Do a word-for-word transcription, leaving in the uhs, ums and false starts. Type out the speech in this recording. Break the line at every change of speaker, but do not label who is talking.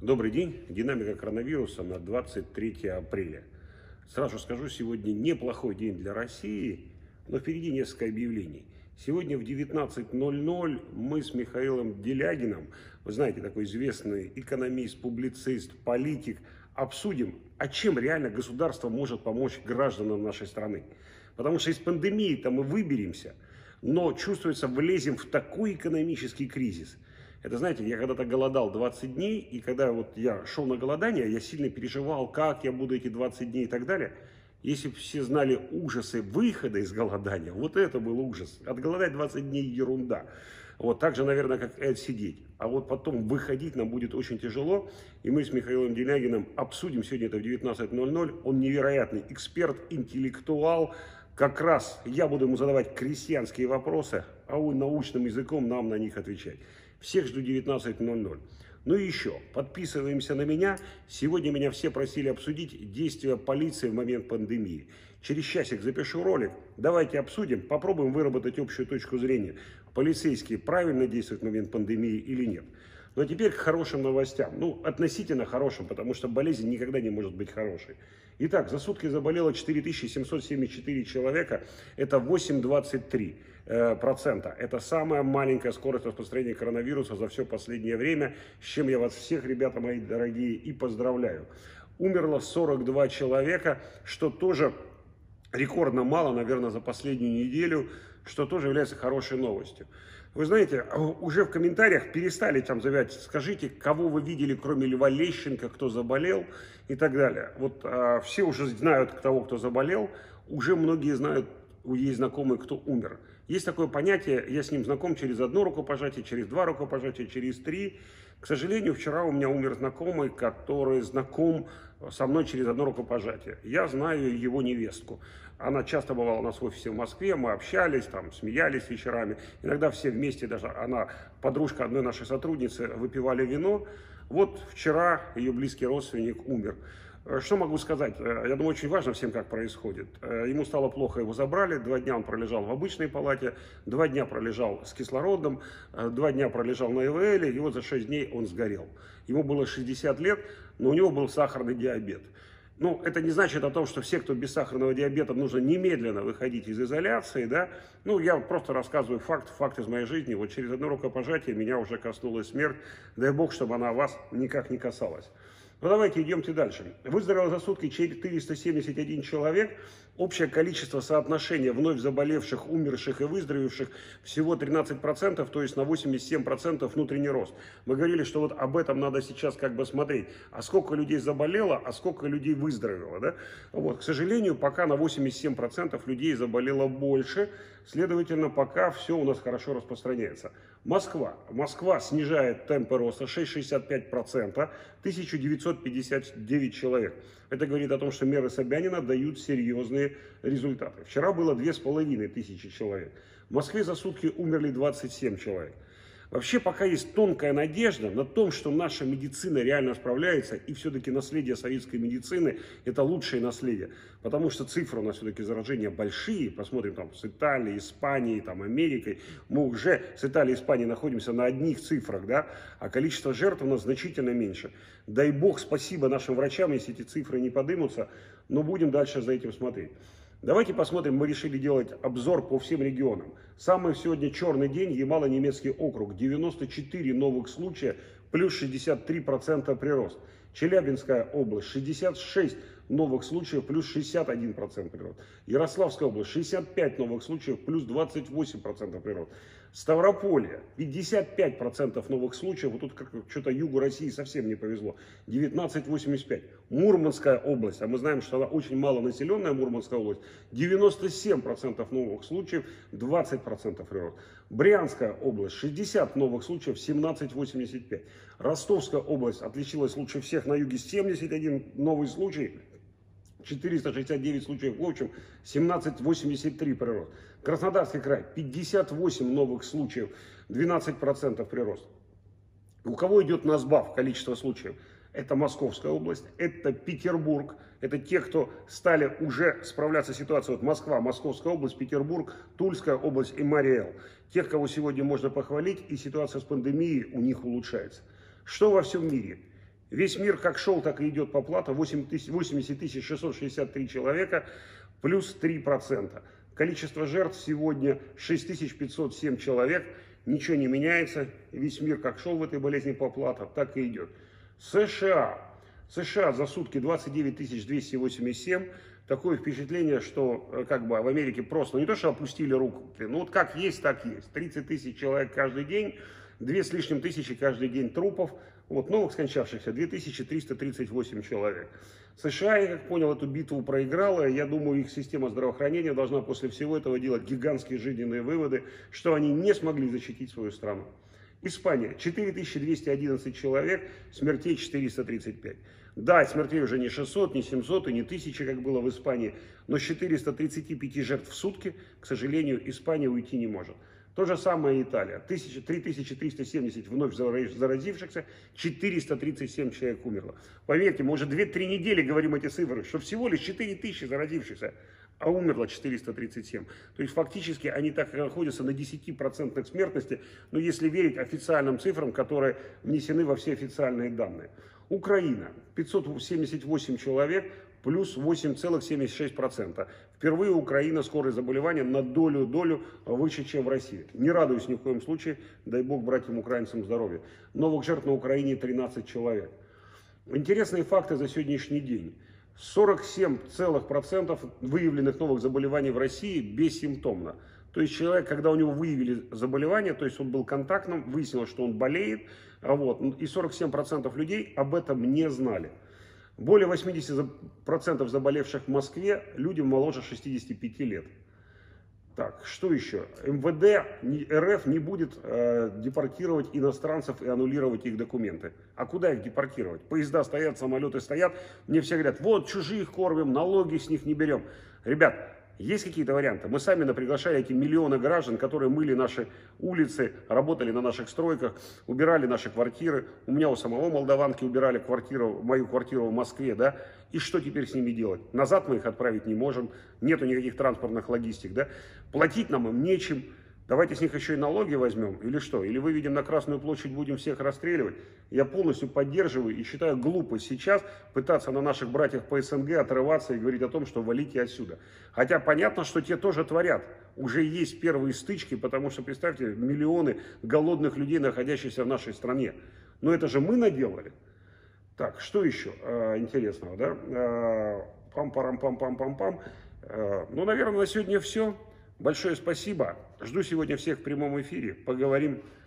Добрый день. Динамика коронавируса на двадцать третье апреля. Сразу скажу, сегодня неплохой день для России, но впереди несколько объявлений. Сегодня в девятнадцать ноль ноль мы с Михаилом Делягином, вы знаете, такой известный экономист, публицист, политик, обсудим, а чем реально государство может помочь гражданам нашей страны. Потому что из пандемии-то мы выберемся, но чувствуется, влезем в такой экономический кризис. Это, знаете, я когда-то голодал двадцать дней, и когда вот я шел на голодание, я сильно переживал, как я буду эти двадцать дней и так далее. Если бы все знали ужасы выхода из голодания, вот это был ужас. Отголодать двадцать дней ерунда. Вот так же, наверное, как и отсидеть. А вот потом выходить нам будет очень тяжело. И мы с Михаилом Делягиным обсудим сегодня это в девятнадцать ноль ноль. Он невероятный эксперт, интеллектуал. Как раз я буду ему задавать крестьянские вопросы, а он научным языком нам на них отвечать. Всех жду девятнадцать ноль ноль. Ну и еще, подписываемся на меня. Сегодня меня все просили обсудить действия полиции в момент пандемии. Через часик запишу ролик. Давайте обсудим, попробуем выработать общую точку зрения. Полицейские правильно действуют в момент пандемии или нет. Ну а теперь к хорошим новостям. Ну, относительно хорошим, потому что болезнь никогда не может быть хорошей. Итак, за сутки заболело четыре тысячи семьсот семьдесят четыре человека. Это восемь целых двадцать три процента. Это самая маленькая скорость распространения коронавируса за все последнее время, с чем я вас всех, ребята мои дорогие, и поздравляю. Умерло сорок два человека, что тоже рекордно мало, наверное, за последнюю неделю, что тоже является хорошей новостью. Вы знаете, уже в комментариях перестали там заявлять, скажите, кого вы видели, кроме Льва Лещенко, кто заболел и так далее. Вот а, все уже знают того, кто заболел, уже многие знают, есть знакомые, кто умер. Есть такое понятие, я с ним знаком через одно рукопожатие, через два рукопожатия, через три. К сожалению, вчера у меня умер знакомый, который знаком со мной через одно рукопожатие. Я знаю его невестку. Она часто бывала у нас в офисе в Москве, мы общались, там, смеялись вечерами. Иногда все вместе, даже она, подружка одной нашей сотрудницы, выпивали вино. Вот вчера ее близкий родственник умер. Что могу сказать? Я думаю, очень важно всем, как происходит. Ему стало плохо, его забрали. Два дня он пролежал в обычной палате, два дня пролежал с кислородом, два дня пролежал на ИВЛ, и вот за шесть дней он сгорел. Ему было шестьдесят лет, но у него был сахарный диабет. Ну, это не значит о том, что все, кто без сахарного диабета, нужно немедленно выходить из изоляции, да. Ну, я просто рассказываю факт, факт из моей жизни. Вот через одно рукопожатие меня уже коснулась смерть. Дай бог, чтобы она вас никак не касалась. Ну, давайте идемте дальше. Выздоровело за сутки четыреста семьдесят один человек. Общее количество соотношения вновь заболевших, умерших и выздоровевших всего тринадцать процентов, то есть на восемьдесят семь процентов внутренний рост. Мы говорили, что вот об этом надо сейчас как бы смотреть. А сколько людей заболело, а сколько людей выздоровело, да? Вот, к сожалению, пока на восемьдесят семь процентов людей заболело больше. Следовательно, пока все у нас хорошо распространяется. Москва. Москва снижает темпы роста шесть целых шестьдесят пять сотых процента, тысяча девятьсот пятьдесят девять человек. Это говорит о том, что меры Собянина дают серьезные результаты. Вчера было две с половиной тысячи человек. В Москве за сутки умерли двадцать семь человек. Вообще пока есть тонкая надежда на том, что наша медицина реально справляется, и все-таки наследие советской медицины – это лучшее наследие. Потому что цифры у нас все-таки заражения большие. Посмотрим там с Италией, Испанией, там, Америкой. Мы уже с Италией и Испанией находимся на одних цифрах, да, а количество жертв у нас значительно меньше. Дай бог, спасибо нашим врачам, если эти цифры не подымутся, но будем дальше за этим смотреть. Давайте посмотрим, мы решили делать обзор по всем регионам. Самый сегодня черный день, Ямало-Ненецкий округ, девяносто четыре новых случая, плюс шестьдесят три процента прирост. Челябинская область, шестьдесят шесть новых случаев, плюс шестьдесят один процент прирост. Ярославская область, шестьдесят пять новых случаев, плюс двадцать восемь процентов прирост. Ставрополье, пятьдесят пять процентов новых случаев, вот тут как что-то югу России совсем не повезло, девятнадцать целых восемьдесят пять процентов. Мурманская область, а мы знаем, что она очень малонаселенная, Мурманская область, девяносто семь процентов новых случаев, двадцать процентов прирост. Брянская область, шестьдесят новых случаев, семнадцать целых восемьдесят пять процентов. Ростовская область отличилась лучше всех на юге, семьдесят один новый случай, четыреста шестьдесят девять случаев в общем, семнадцать целых восемьдесят три процента прирост. Краснодарский край, пятьдесят восемь новых случаев, двенадцать процентов прирост. У кого идет на сбав количество случаев? Это Московская область, это Петербург, это те, кто стали уже справляться с ситуацией. Вот Москва, Московская область, Петербург, Тульская область и Марий Эл. Тех, кого сегодня можно похвалить, и ситуация с пандемией у них улучшается. Что во всем мире? Весь мир как шел, так и идет по плату. восемьдесят тысяч шестьсот шестьдесят три человека, плюс три процента. Количество жертв сегодня шесть тысяч пятьсот семь человек. Ничего не меняется. Весь мир как шел в этой болезни по платам, так и идет. США. США за сутки двадцать девять тысяч двести восемьдесят семь. Такое впечатление, что как бы в Америке просто, ну не то, что опустили руку, ну вот как есть, так есть. тридцать тысяч человек каждый день, две с лишним тысячи каждый день трупов. Вот новых скончавшихся две тысячи триста тридцать восемь человек. США, я как понял, эту битву проиграла. Я думаю, их система здравоохранения должна после всего этого делать гигантские жизненные выводы, что они не смогли защитить свою страну. Испания. четыре тысячи двести одиннадцать человек, смертей четыреста тридцать пять. Да, смертей уже не шестьсот, не семьсот и не тысяча, как было в Испании, но с четырёхсот тридцати пяти жертв в сутки, к сожалению, Испания уйти не может. То же самое и Италия. три тысячи триста семьдесят вновь заразившихся, четыреста тридцать семь человек умерло. Поверьте, мы уже две-три недели говорим эти цифры, что всего лишь четыре тысячи заразившихся, а умерло четыреста тридцать семь. То есть фактически они так и находятся на десяти процентах смертности, но если верить официальным цифрам, которые внесены во все официальные данные. Украина. пятьсот семьдесят восемь человек, плюс восемь целых семьдесят шесть сотых процента. Впервые Украина скорость заболевания на долю-долю выше, чем в России. Не радуюсь ни в коем случае, дай бог братьям украинцам здоровья. Новых жертв на Украине тринадцать человек. Интересные факты за сегодняшний день. сорок семь целых процента выявленных новых заболеваний в России бессимптомно. То есть человек, когда у него выявили заболевание, то есть он был контактным, выяснилось, что он болеет, вот, и сорок семь процентов людей об этом не знали. Более восьмидесяти процентов заболевших в Москве людям моложе шестидесяти пяти лет. Так, что еще? эм вэ дэ эр эф не будет э, депортировать иностранцев и аннулировать их документы. А куда их депортировать? Поезда стоят, самолеты стоят. Мне все говорят, вот чужих кормим, налоги с них не берем. Ребят, есть какие-то варианты? Мы сами наприглашали эти миллионы граждан, которые мыли наши улицы, работали на наших стройках, убирали наши квартиры. У меня у самого молдаванки убирали квартиру, мою квартиру в Москве, да? И что теперь с ними делать? Назад мы их отправить не можем, нету никаких транспортных логистик, да? Платить нам им нечем. Давайте с них еще и налоги возьмем или что? Или выведем на Красную площадь, будем всех расстреливать? Я полностью поддерживаю и считаю глупо сейчас пытаться на наших братьях по эс эн гэ отрываться и говорить о том, что валите отсюда. Хотя понятно, что те тоже творят. Уже есть первые стычки, потому что, представьте, миллионы голодных людей, находящихся в нашей стране. Но это же мы наделали. Так, что еще а, интересного, да? А, пам-парам-пам-пам-пам-пам. А, ну, наверное, на сегодня все. Большое спасибо. Жду сегодня всех в прямом эфире. Поговорим